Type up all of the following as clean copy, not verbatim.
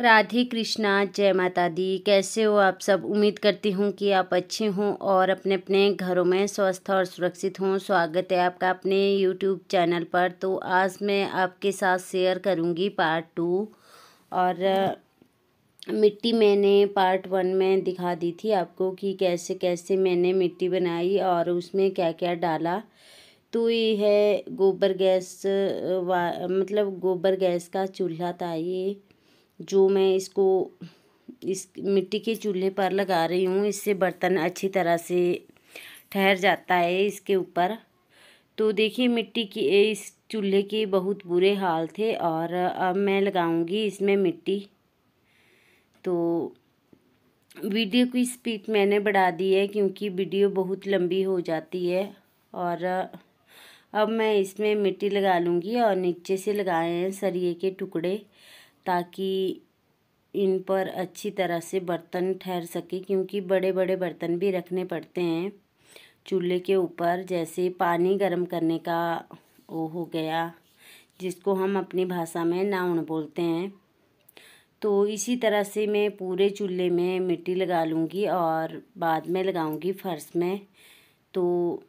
राधे कृष्णा, जय माता दी। कैसे हो आप सब? उम्मीद करती हूँ कि आप अच्छे हों और अपने अपने घरों में स्वस्थ और सुरक्षित हों। स्वागत है आपका अपने यूट्यूब चैनल पर। तो आज मैं आपके साथ शेयर करूँगी पार्ट 2। और मिट्टी मैंने पार्ट 1 में दिखा दी थी आपको कि कैसे कैसे मैंने मिट्टी बनाई और उसमें क्या क्या डाला। तो ये है गोबर गैस मतलब गोबर गैस का चूल्हा था ये, जो मैं इसको इस मिट्टी के चूल्हे पर लगा रही हूँ। इससे बर्तन अच्छी तरह से ठहर जाता है इसके ऊपर। तो देखिए मिट्टी की इस चूल्हे के बहुत बुरे हाल थे और अब मैं लगाऊंगी इसमें मिट्टी। तो वीडियो की स्पीड मैंने बढ़ा दी है क्योंकि वीडियो बहुत लंबी हो जाती है। और अब मैं इसमें मिट्टी लगा लूँगी और नीचे से लगाए हैं सरिये के टुकड़े, ताकि इन पर अच्छी तरह से बर्तन ठहर सके, क्योंकि बड़े बड़े बर्तन भी रखने पड़ते हैं चूल्हे के ऊपर। जैसे पानी गर्म करने का वो हो गया, जिसको हम अपनी भाषा में नाउन बोलते हैं। तो इसी तरह से मैं पूरे चूल्हे में मिट्टी लगा लूँगी और बाद में लगाऊंगी फर्श में। तो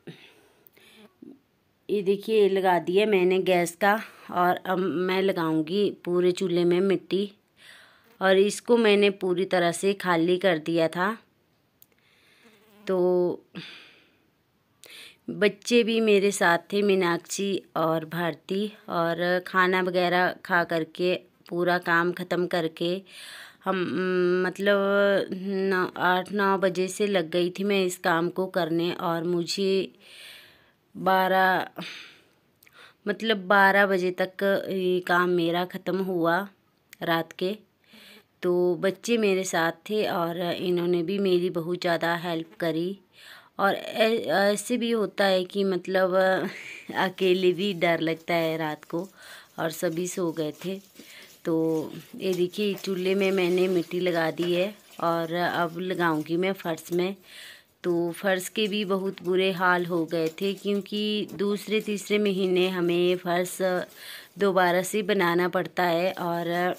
ये देखिए लगा दिया मैंने गैस का, और अब मैं लगाऊंगी पूरे चूल्हे में मिट्टी। और इसको मैंने पूरी तरह से खाली कर दिया था। तो बच्चे भी मेरे साथ थे, मीनाक्षी और भारती। और खाना वगैरह खा करके पूरा काम ख़त्म करके हम मतलब 8-9 बजे से लग गई थी मैं इस काम को करने। और मुझे 12 बजे तक ये काम मेरा ख़त्म हुआ रात के। तो बच्चे मेरे साथ थे और इन्होंने भी मेरी बहुत ज़्यादा हेल्प करी। और ऐसे भी होता है कि मतलब अकेले भी डर लगता है रात को, और सभी सो गए थे। तो ये देखिए चूल्हे में मैंने मिट्टी लगा दी है और अब लगाऊंगी मैं फर्श में। तो फर्श के भी बहुत बुरे हाल हो गए थे, क्योंकि दूसरे तीसरे महीने हमें फर्श दोबारा से बनाना पड़ता है। और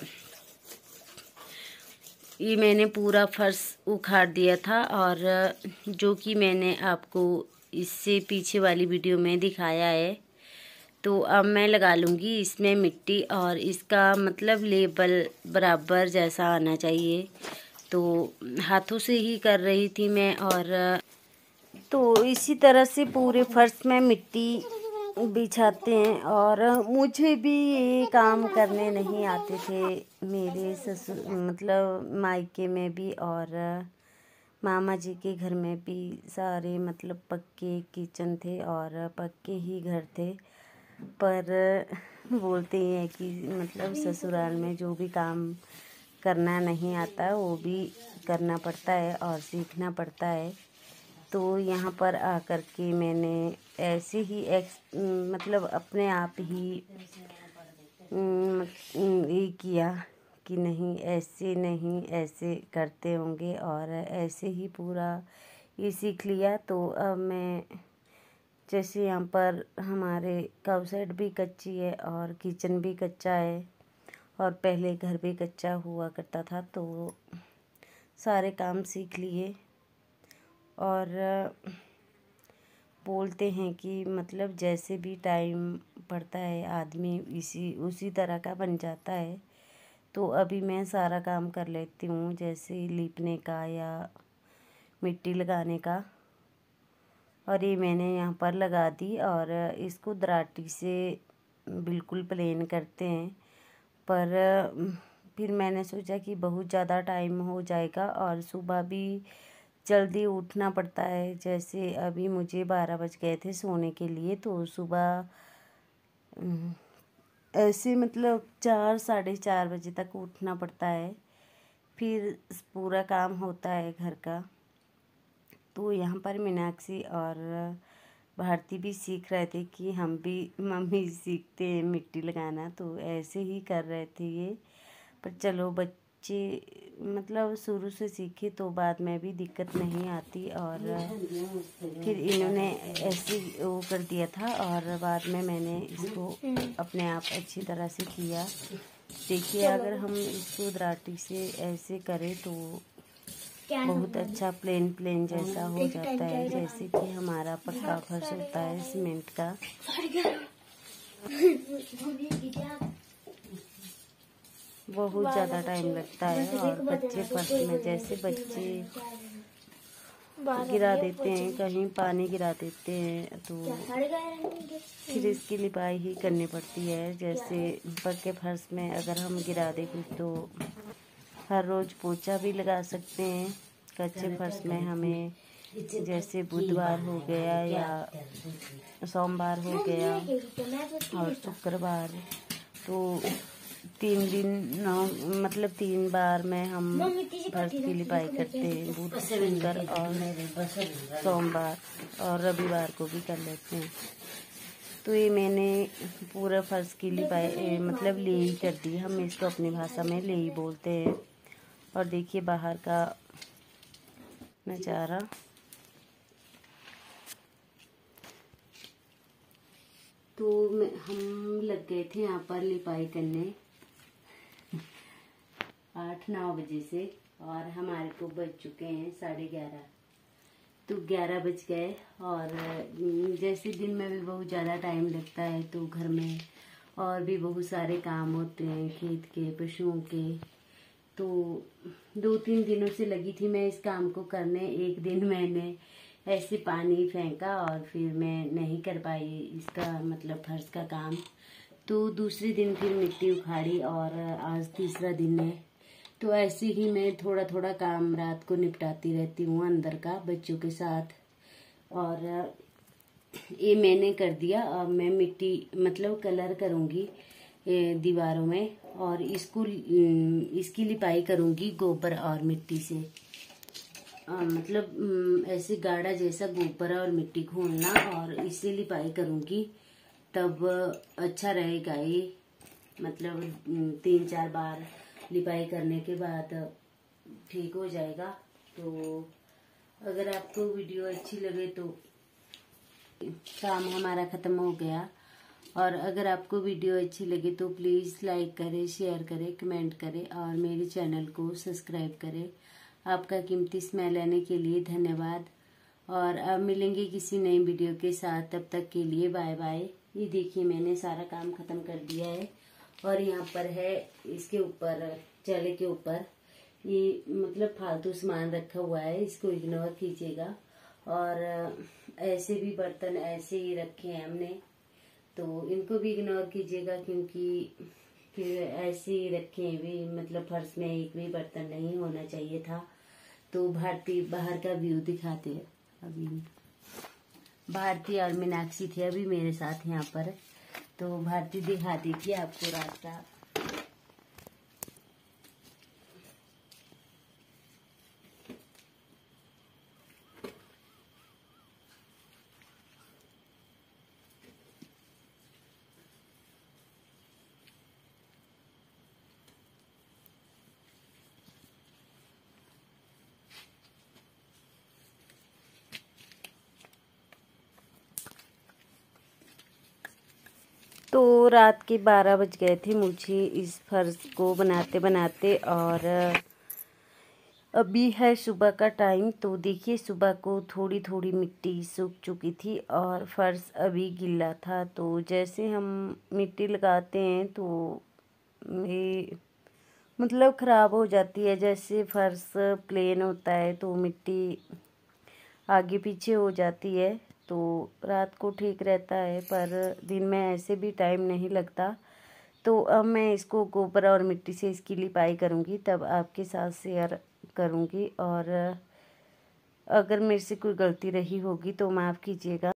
ये मैंने पूरा फर्श उखाड़ दिया था, और जो कि मैंने आपको इससे पीछे वाली वीडियो में दिखाया है। तो अब मैं लगा लूँगी इसमें मिट्टी, और इसका मतलब लेवल बराबर जैसा आना चाहिए। तो हाथों से ही कर रही थी मैं। और तो इसी तरह से पूरे फर्श में मिट्टी बिछाते हैं। और मुझे भी ये काम करने नहीं आते थे, मेरे ससुर मतलब मायके में भी और मामा जी के घर में भी सारे मतलब पक्के किचन थे और पक्के ही घर थे। पर बोलते हैं कि मतलब ससुराल में जो भी काम करना नहीं आता वो भी करना पड़ता है और सीखना पड़ता है। तो यहाँ पर आकर के मैंने ऐसे ही मतलब अपने आप ही ये किया कि नहीं ऐसे करते होंगे, और ऐसे ही पूरा ये सीख लिया। तो अब मैं जैसे यहाँ पर हमारे काउ साइड भी कच्ची है और किचन भी कच्चा है, और पहले घर भी कच्चा हुआ करता था। तो सारे काम सीख लिए। और बोलते हैं कि मतलब जैसे भी टाइम पड़ता है आदमी उसी तरह का बन जाता है। तो अभी मैं सारा काम कर लेती हूँ, जैसे लीपने का या मिट्टी लगाने का। और ये मैंने यहाँ पर लगा दी, और इसको दराटी से बिल्कुल प्लेन करते हैं। पर फिर मैंने सोचा कि बहुत ज़्यादा टाइम हो जाएगा और सुबह भी जल्दी उठना पड़ता है। जैसे अभी मुझे 12 बज गए थे सोने के लिए, तो सुबह ऐसे मतलब 4-4:30 बजे तक उठना पड़ता है, फिर पूरा काम होता है घर का। तो यहाँ पर मीनाक्षी और भारती भी सीख रहे थे कि हम भी मम्मी सीखते हैं मिट्टी लगाना। तो ऐसे ही कर रहे थे ये। पर चलो बच्चे मतलब शुरू से सीखे तो बाद में भी दिक्कत नहीं आती। और फिर इन्होंने ऐसे वो कर दिया था, और बाद में मैंने इसको अपने आप अच्छी तरह से किया। देखिए अगर हम इसको दराटी से ऐसे करें तो बहुत अच्छा प्लेन प्लेन जैसा हो जाता है, जैसे कि हमारा पक्का फर्श होता है सीमेंट का। बहुत ज़्यादा टाइम लगता है और बच्चे फर्श में जैसे बच्चे गिरा देते हैं, कहीं पानी गिरा देते हैं, तो फिर इसकी लिपाई ही करनी पड़ती है। जैसे पक्के फर्श में अगर हम गिरा दें कुछ तो हर रोज़ पोछा भी लगा सकते हैं। कच्चे फर्श में हमें जैसे बुधवार हो गया या सोमवार हो गया और शुक्रवार, तो 3 दिन मतलब 3 बार में हम फर्श की लिपाई करते हैं, बुध शुक्र और सोमवार, और रविवार को भी कर लेते हैं। तो ये मैंने पूरा फर्श की लिपाई मतलब लेई कर दी, हम इसको अपनी भाषा में लेई बोलते हैं। और देखिए बाहर का नज़ारा। तो हम लग गए थे यहाँ पर लिपाई करने 8-9 बजे से, और हमारे को बज चुके हैं 11:30। तो 11 बज गए। और जैसे दिन में भी बहुत ज़्यादा टाइम लगता है तो घर में और भी बहुत सारे काम होते हैं, खेत के, पशुओं के। तो 2-3 दिनों से लगी थी मैं इस काम को करने। एक दिन मैंने ऐसे पानी फेंका और फिर मैं नहीं कर पाई इसका मतलब फर्श का काम। तो दूसरे दिन फिर मिट्टी उखाड़ी और आज तीसरा दिन है। तो ऐसे ही मैं थोड़ा थोड़ा काम रात को निपटाती रहती हूँ अंदर का बच्चों के साथ। और ये मैंने कर दिया। अब मैं मिट्टी मतलब कलर करूँगी दीवारों में, और इसकी लिपाई करूँगी गोबर और मिट्टी से। मतलब ऐसे गाढ़ा जैसा गोबर और मिट्टी घोलना और इससे लिपाई करूँगी, तब अच्छा रहेगा ये। मतलब 3-4 बार लिपाई करने के बाद ठीक हो जाएगा। तो अगर आपको वीडियो अच्छी लगे तो काम हमारा ख़त्म हो गया। और अगर आपको वीडियो अच्छी लगे तो प्लीज़ लाइक करें, शेयर करें, कमेंट करें और मेरे चैनल को सब्सक्राइब करें। आपका कीमती समय लेने के लिए धन्यवाद। और अब मिलेंगे किसी नई वीडियो के साथ, तब तक के लिए बाय बाय। ये देखिए मैंने सारा काम ख़त्म कर दिया है। और यहाँ पर है इसके ऊपर, चले के ऊपर ये मतलब फालतू सामान रखा हुआ है, इसको इग्नोर कीजिएगा। और ऐसे भी बर्तन ऐसे ही रखे हैं हमने, तो इनको भी इग्नोर कीजिएगा, क्योंकि फिर ऐसे ही रखे भी मतलब फर्श में एक भी बर्तन नहीं होना चाहिए था। तो भारती बाहर का व्यू दिखाते हैं। अभी भारती और मीनाक्षी थे अभी मेरे साथ यहाँ पर, तो भारती दिखा दीजिए आपको रास्ता। तो रात के 12 बज गए थे मुझे इस फर्श को बनाते बनाते, और अभी है सुबह का टाइम। तो देखिए सुबह को थोड़ी थोड़ी मिट्टी सूख चुकी थी और फर्श अभी गीला था। तो जैसे हम मिट्टी लगाते हैं तो ये मतलब ख़राब हो जाती है। जैसे फर्श प्लेन होता है तो मिट्टी आगे पीछे हो जाती है, तो रात को ठीक रहता है, पर दिन में ऐसे भी टाइम नहीं लगता। तो अब मैं इसको गोबर और मिट्टी से इसकी लिपाई करूँगी, तब आपके साथ शेयर करूँगी। और अगर मेरे से कोई गलती रही होगी तो माफ़ कीजिएगा।